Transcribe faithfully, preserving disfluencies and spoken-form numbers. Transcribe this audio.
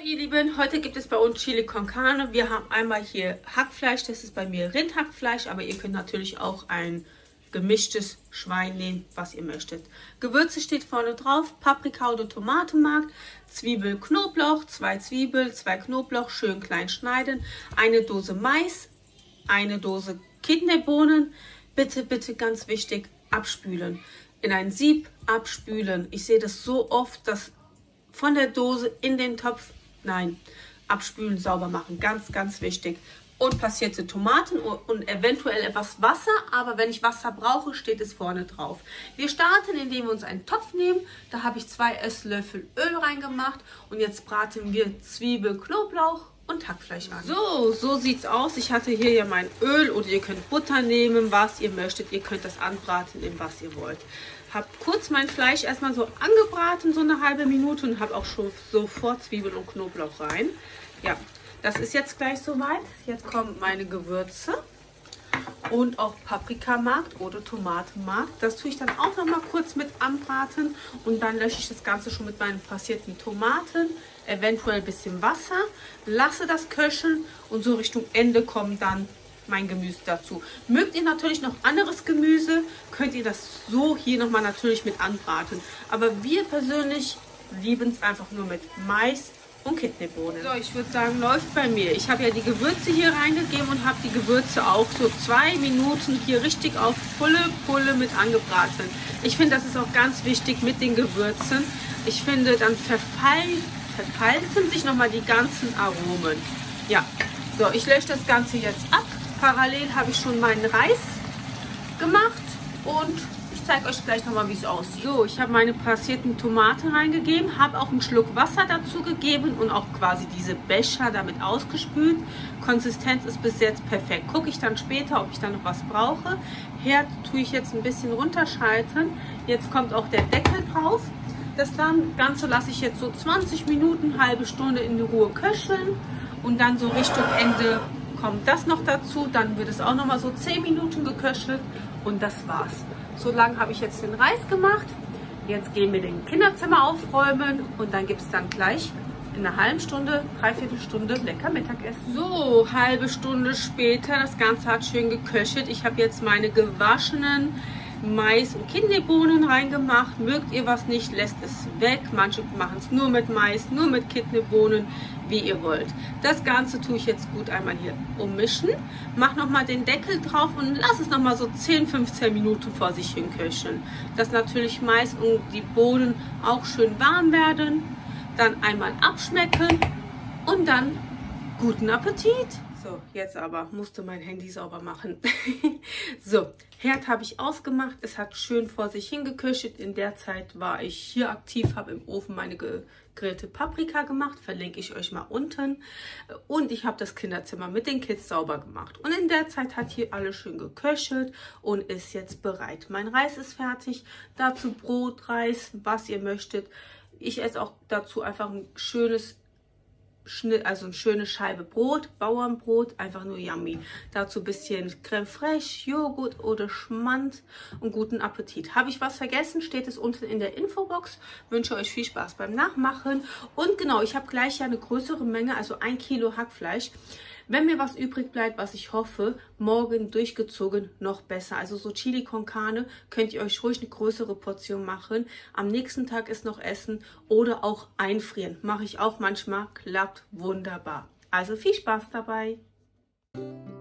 ihr Lieben, heute gibt es bei uns Chili con Carne. Wir haben einmal hier Hackfleisch, das ist bei mir Rindhackfleisch, aber ihr könnt natürlich auch ein gemischtes Schwein nehmen, was ihr möchtet. Gewürze steht vorne drauf, Paprika oder Tomatenmark, Zwiebel, Knoblauch, zwei Zwiebeln, zwei Knoblauch, schön klein schneiden, eine Dose Mais, eine Dose Kidneybohnen, bitte, bitte ganz wichtig, abspülen. In ein Sieb abspülen. Ich sehe das so oft, dass von der Dose in den Topf, nein, abspülen, sauber machen, ganz, ganz wichtig. Und passierte Tomaten und eventuell etwas Wasser, aber wenn ich Wasser brauche, steht es vorne drauf. Wir starten, indem wir uns einen Topf nehmen. Da habe ich zwei Esslöffel Öl reingemacht und jetzt braten wir Zwiebel, Knoblauch und Hackfleisch an. So, so sieht es aus. Ich hatte hier ja mein Öl oder ihr könnt Butter nehmen, was ihr möchtet. Ihr könnt das anbraten, in was ihr wollt. Habe kurz mein Fleisch erstmal so angebraten, so eine halbe Minute und habe auch schon sofort Zwiebeln und Knoblauch rein. Ja, das ist jetzt gleich soweit. Jetzt kommen meine Gewürze und auch Paprikamark oder Tomatenmark. Das tue ich dann auch noch mal kurz mit anbraten und dann lösche ich das Ganze schon mit meinen passierten Tomaten, eventuell ein bisschen Wasser, lasse das köcheln und so Richtung Ende kommt dann mein Gemüse dazu. Mögt ihr natürlich noch anderes Gemüse, könnt ihr das so hier nochmal natürlich mit anbraten. Aber wir persönlich lieben es einfach nur mit Mais und Kidneybohnen. So, ich würde sagen, läuft bei mir. Ich habe ja die Gewürze hier reingegeben und habe die Gewürze auch so zwei Minuten hier richtig auf volle Pulle mit angebraten. Ich finde, das ist auch ganz wichtig mit den Gewürzen. Ich finde, dann verfallen, verfalten sich nochmal die ganzen Aromen. Ja, so, ich lösche das Ganze jetzt ab. Parallel habe ich schon meinen Reis gemacht und ich zeige euch gleich nochmal, wie es aussieht. So, ich habe meine passierten Tomaten reingegeben, habe auch einen Schluck Wasser dazu gegeben und auch quasi diese Becher damit ausgespült. Konsistenz ist bis jetzt perfekt. Gucke ich dann später, ob ich da noch was brauche. Herd tue ich jetzt ein bisschen runterschalten. Jetzt kommt auch der Deckel drauf. Das dann Ganze lasse ich jetzt so zwanzig Minuten, halbe Stunde in Ruhe köcheln und dann so Richtung Ende kommt das noch dazu, dann wird es auch noch mal so zehn Minuten geköchelt und das war's. So lange habe ich jetzt den Reis gemacht. Jetzt gehen wir den Kinderzimmer aufräumen und dann gibt es dann gleich in einer halben Stunde, dreiviertel Stunde lecker Mittagessen. So, halbe Stunde später, das Ganze hat schön geköchelt. Ich habe jetzt meine gewaschenen Mais und Kidneybohnen reingemacht. Mögt ihr was nicht, lässt es weg. Manche machen es nur mit Mais, nur mit Kidneybohnen, wie ihr wollt. Das Ganze tue ich jetzt gut einmal hier ummischen. Mach nochmal den Deckel drauf und lass es nochmal so zehn, fünfzehn Minuten vor sich hin köcheln. Dass natürlich Mais und die Bohnen auch schön warm werden. Dann einmal abschmecken und dann guten Appetit. So, jetzt aber musste mein Handy sauber machen. So, Herd habe ich ausgemacht. Es hat schön vor sich hingeköchelt. In der Zeit war ich hier aktiv, habe im Ofen meine gegrillte Paprika gemacht. Verlinke ich euch mal unten. Und ich habe das Kinderzimmer mit den Kids sauber gemacht. Und in der Zeit hat hier alles schön geköchelt und ist jetzt bereit. Mein Reis ist fertig. Dazu Brot, Reis, was ihr möchtet. Ich esse auch dazu einfach ein schönes Schnitt, also eine schöne Scheibe Brot, Bauernbrot, einfach nur yummy. Dazu ein bisschen Creme fraiche, Joghurt oder Schmand und guten Appetit. Habe ich was vergessen, steht es unten in der Infobox. Wünsche euch viel Spaß beim Nachmachen. Und genau, ich habe gleich ja eine größere Menge, also ein Kilo Hackfleisch. Wenn mir was übrig bleibt, was ich hoffe, morgen durchgezogen noch besser. Also so Chili con Carne könnt ihr euch ruhig eine größere Portion machen. Am nächsten Tag ist noch essen oder auch einfrieren. Mache ich auch manchmal, klappt wunderbar. Also viel Spaß dabei.